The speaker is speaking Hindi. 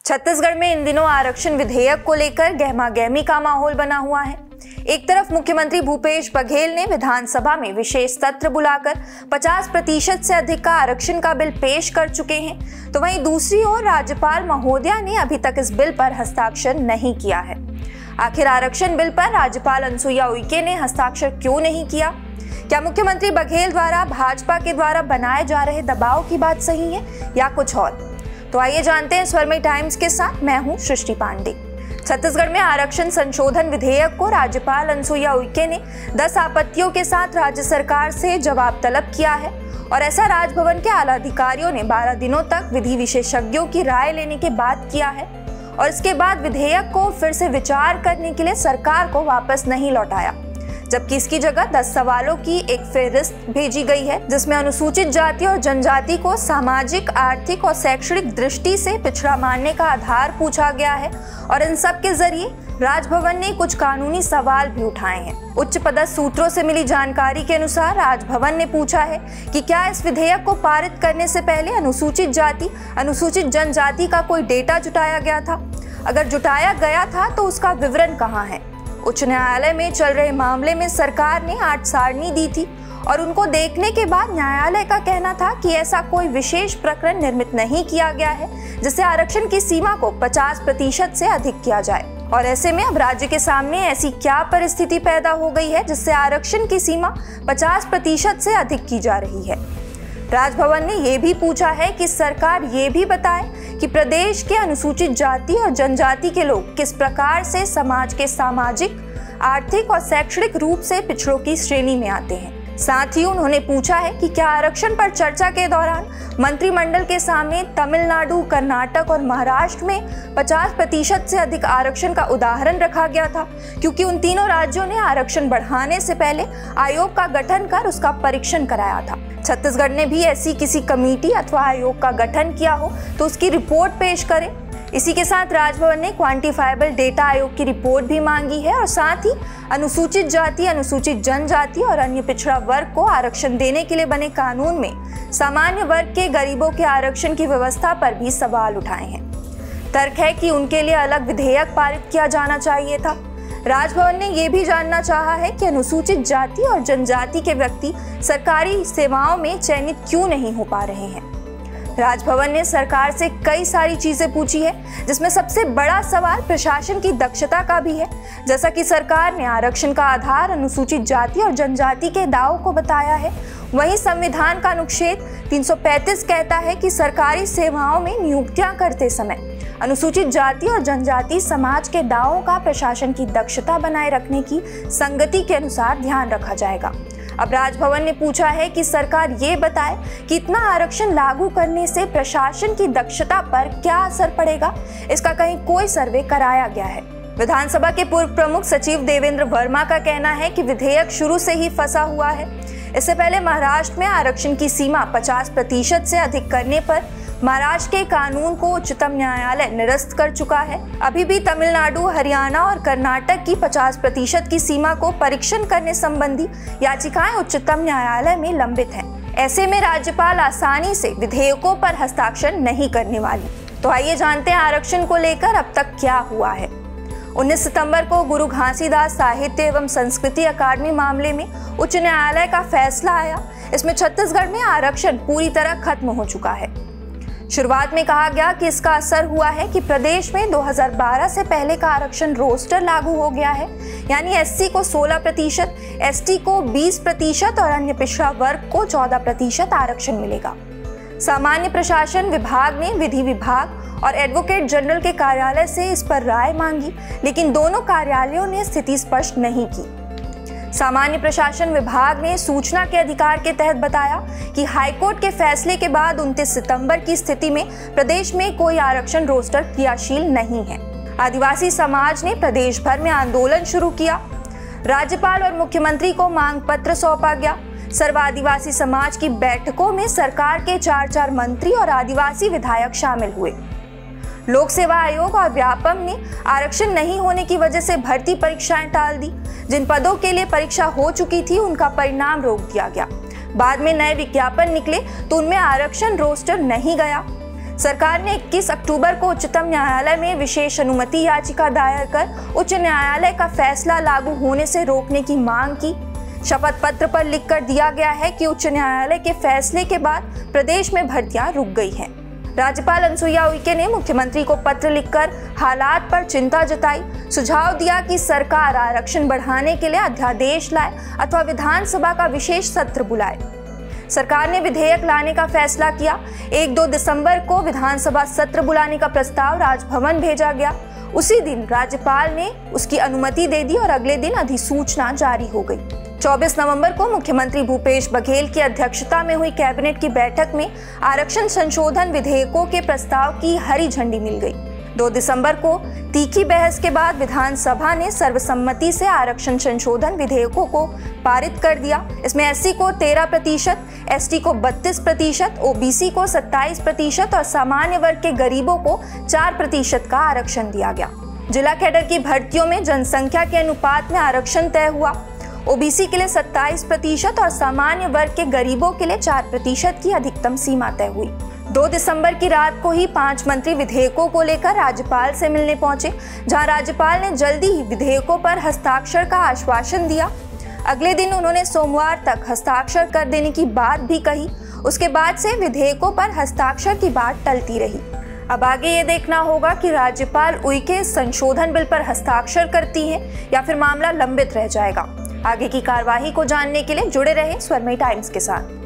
छत्तीसगढ़ में इन दिनों आरक्षण विधेयक को लेकर गहमागहमी का माहौल बना हुआ है। एक तरफ मुख्यमंत्री भूपेश बघेल ने विधानसभा में विशेष सत्र बुलाकर 50% से अधिक का आरक्षण का बिल पेश कर चुके हैं, तो वहीं दूसरी ओर राज्यपाल महोदया ने अभी तक इस बिल पर हस्ताक्षर नहीं किया है। आखिर आरक्षण बिल पर राज्यपाल अनुसुईया उइके ने हस्ताक्षर क्यों नहीं किया? क्या मुख्यमंत्री बघेल द्वारा भाजपा के द्वारा बनाए जा रहे दबाव की बात सही है या कुछ और? तो आइए जानते हैं स्वर्णमयी टाइम्स के साथ। मैं हूं सृष्टि पांडे। छत्तीसगढ़ में आरक्षण संशोधन विधेयक को राज्यपाल अनुसुईया उइके ने 10 आपत्तियों के साथ राज्य सरकार से जवाब तलब किया है और ऐसा राजभवन के आला अधिकारियों ने 12 दिनों तक विधि विशेषज्ञों की राय लेने के बाद किया है और इसके बाद विधेयक को फिर से विचार करने के लिए सरकार को वापस नहीं लौटाया, जबकि इसकी जगह 10 सवालों की एक फेहरिस्त भेजी गई है, जिसमें अनुसूचित जाति और जनजाति को सामाजिक, आर्थिक और शैक्षणिक दृष्टि से पिछड़ा मानने का आधार पूछा गया है और इन सब के जरिए राजभवन ने कुछ कानूनी सवाल भी उठाए हैं। उच्च पदस्थ सूत्रों से मिली जानकारी के अनुसार राजभवन ने पूछा है कि क्या इस विधेयक को पारित करने से पहले अनुसूचित जाति, अनुसूचित जनजाति का कोई डेटा जुटाया गया था? अगर जुटाया गया था तो उसका विवरण कहाँ है? उच्च न्यायालय में चल रहे मामले में सरकार ने 8 सारणी दी थी और उनको देखने के बाद न्यायालय का कहना था कि ऐसा कोई विशेष प्रकरण निर्मित नहीं किया गया है जिससे आरक्षण की सीमा को 50% से अधिक किया जाए। और ऐसे में अब राज्य के सामने ऐसी क्या परिस्थिति पैदा हो गई है जिससे आरक्षण की सीमा 50% से अधिक की जा रही है? राजभवन ने ये भी पूछा है कि सरकार ये भी बताए कि प्रदेश के अनुसूचित जाति और जनजाति के लोग किस प्रकार से समाज के सामाजिक, आर्थिक और शैक्षणिक रूप से पिछड़ों की श्रेणी में आते हैं। साथ ही उन्होंने पूछा है कि क्या आरक्षण पर चर्चा के दौरान मंत्रिमंडल के सामने तमिलनाडु, कर्नाटक और महाराष्ट्र में 50% से अधिक आरक्षण का उदाहरण रखा गया था, क्योंकि उन तीनों राज्यों ने आरक्षण बढ़ाने से पहले आयोग का गठन कर उसका परीक्षण कराया था। छत्तीसगढ़ ने भी ऐसी किसी कमेटी अथवा आयोग का गठन किया हो तो उसकी रिपोर्ट पेश करे। इसी के साथ राजभवन ने क्वांटिफाइबल डेटा आयोग की रिपोर्ट भी मांगी है और साथ ही अनुसूचित जाति, अनुसूचित जनजाति और अन्य पिछड़ा वर्ग को आरक्षण देने के लिए बने कानून में सामान्य वर्ग के गरीबों के आरक्षण की व्यवस्था पर भी सवाल उठाए हैं। तर्क है कि उनके लिए अलग विधेयक पारित किया जाना चाहिए था। राजभवन ने यह भी जानना चाहा है कि अनुसूचित जाति और जनजाति के व्यक्ति सरकारी सेवाओं में चयनित क्यों नहीं हो पा रहे हैं। राजभवन ने सरकार से कई सारी चीजें पूछी है, जिसमें सबसे बड़ा सवाल प्रशासन की दक्षता का भी है। जैसा कि सरकार ने आरक्षण का आधार अनुसूचित जाति और जनजाति के दावों को बताया है, वहीं संविधान का अनुच्छेद 335 कहता है कि सरकारी सेवाओं में नियुक्तियां करते समय अनुसूचित जाति और जनजाति समाज के दावों का प्रशासन की दक्षता बनाए रखने की संगति के अनुसार ध्यान रखा जाएगा। अब राजभवन ने पूछा है कि सरकार ये बताए कि इतना आरक्षण लागू करने से प्रशासन की दक्षता पर क्या असर पड़ेगा। इसका कहीं कोई सर्वे कराया गया है? विधानसभा के पूर्व प्रमुख सचिव देवेंद्र वर्मा का कहना है कि विधेयक शुरू से ही फंसा हुआ है। इससे पहले महाराष्ट्र में आरक्षण की सीमा 50% से अधिक करने पर महाराष्ट्र के कानून को उच्चतम न्यायालय निरस्त कर चुका है। अभी भी तमिलनाडु, हरियाणा और कर्नाटक की 50% की सीमा को परीक्षण करने संबंधी याचिकाएं उच्चतम न्यायालय में लंबित हैं। ऐसे में राज्यपाल आसानी से विधेयकों पर हस्ताक्षर नहीं करने वाली। तो आइए जानते हैं आरक्षण को लेकर अब तक क्या हुआ है। 19 सितंबर को गुरु घासीदास साहित्य एवं संस्कृति अकादमी मामले में उच्च न्यायालय का फैसला आया। इसमें छत्तीसगढ़ में आरक्षण पूरी तरह खत्म हो चुका है। शुरुआत में कहा गया कि इसका असर हुआ है कि प्रदेश में 2012 से पहले का आरक्षण रोस्टर लागू हो गया है, यानी एससी को 16%, एसटी को 20% और अन्य पिछड़ा वर्ग को 14% आरक्षण मिलेगा। सामान्य प्रशासन विभाग ने विधि विभाग और एडवोकेट जनरल के कार्यालय से इस पर राय मांगी, लेकिन दोनों कार्यालयों ने स्थिति स्पष्ट नहीं की। सामान्य प्रशासन विभाग ने सूचना के अधिकार के तहत बताया कि हाईकोर्ट के फैसले के बाद 29 सितंबर की स्थिति में प्रदेश में कोई आरक्षण रोस्टर क्रियाशील नहीं है। आदिवासी समाज ने प्रदेश भर में आंदोलन शुरू किया। राज्यपाल और मुख्यमंत्री को मांग पत्र सौंपा गया। सर्व आदिवासी समाज की बैठकों में सरकार के 4 मंत्री और आदिवासी विधायक शामिल हुए। लोक सेवा आयोग और व्यापम ने आरक्षण नहीं होने की वजह से भर्ती परीक्षाएं टाल दी। जिन पदों के लिए परीक्षा हो चुकी थी उनका परिणाम रोक दिया गया। बाद में नए विज्ञापन निकले तो उनमें आरक्षण रोस्टर नहीं गया। सरकार ने 21 अक्टूबर को उच्चतम न्यायालय में विशेष अनुमति याचिका दायर कर उच्च न्यायालय का फैसला लागू होने से रोकने की मांग की। शपथ पत्र पर लिखकर दिया गया है कि उच्च न्यायालय के फैसले के बाद प्रदेश में भर्तियां रुक गई हैं। राज्यपाल अनुसुईया उइके ने मुख्यमंत्री को पत्र लिखकर हालात पर चिंता जताई, सुझाव दिया कि सरकार आरक्षण बढ़ाने के लिए अध्यादेश लाए अथवा विधानसभा का विशेष सत्र बुलाए। सरकार ने विधेयक लाने का फैसला किया। 1-2 दिसंबर को विधानसभा सत्र बुलाने का प्रस्ताव राजभवन भेजा गया। उसी दिन राज्यपाल ने उसकी अनुमति दे दी और अगले दिन अधिसूचना जारी हो गई। 24 नवंबर को मुख्यमंत्री भूपेश बघेल की अध्यक्षता में हुई कैबिनेट की बैठक में आरक्षण संशोधन विधेयकों के प्रस्ताव की हरी झंडी मिल गई। 2 दिसंबर को तीखी बहस के बाद विधानसभा ने सर्वसम्मति से आरक्षण संशोधन विधेयकों को पारित कर दिया। इसमें एससी को 13%, एसटी को 32%, ओबीसी को 27% और सामान्य वर्ग के गरीबों को 4% का आरक्षण दिया गया। जिला कैडर की भर्तियों में जनसंख्या के अनुपात में आरक्षण तय हुआ। ओबीसी के लिए 27% और सामान्य वर्ग के गरीबों के लिए 4% की अधिकतम सीमा तय हुई। 2 दिसंबर की रात को ही 5 मंत्री विधेयकों को लेकर राज्यपाल से मिलने पहुंचे, जहां राज्यपाल ने जल्दी ही विधेयकों पर हस्ताक्षर का आश्वासन दिया। अगले दिन उन्होंने सोमवार तक हस्ताक्षर कर देने की बात भी कही। उसके बाद से विधेयकों पर हस्ताक्षर की बात टलती रही। अब आगे ये देखना होगा कि राज्यपाल उइके संशोधन बिल पर हस्ताक्षर करती हैं या फिर मामला लंबित रह जाएगा। आगे की कार्यवाही को जानने के लिए जुड़े रहें स्वरमयी टाइम्स के साथ।